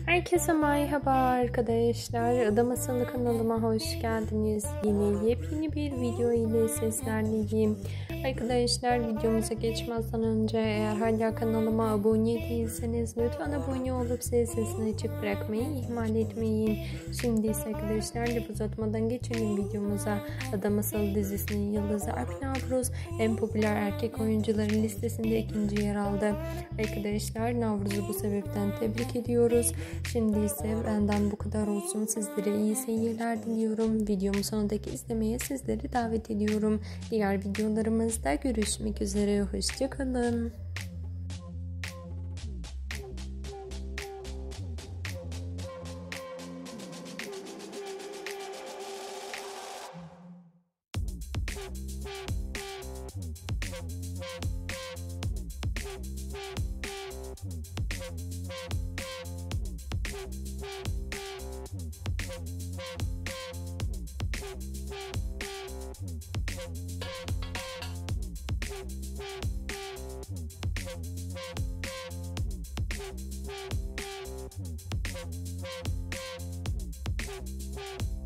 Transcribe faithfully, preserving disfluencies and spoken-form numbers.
Herkese merhaba arkadaşlar. Ada Masalı kanalıma hoş geldiniz. Yeni yepyeni bir video ile sesleneceğim. Arkadaşlar videomuza geçmezden önce eğer hala kanalıma abone değilseniz lütfen abone olup zil sesini açık bırakmayı ihmal etmeyin. Şimdi ise arkadaşlar laf uzatmadan geçelim videomuza. Ada Masalı dizisinin yıldızı Alp Navruz en popüler erkek oyuncuların listesinde ikinci yer aldı. Arkadaşlar Navruz'u bu sebepten tebrik ediyoruz. Şimdi ise benden bu kadar olsun. Sizlere iyi seyirler diliyorum. Videomu sonundaki izlemeye sizleri davet ediyorum. Diğer videolarımızda görüşmek üzere. Hoşçakalın. We'll be right back.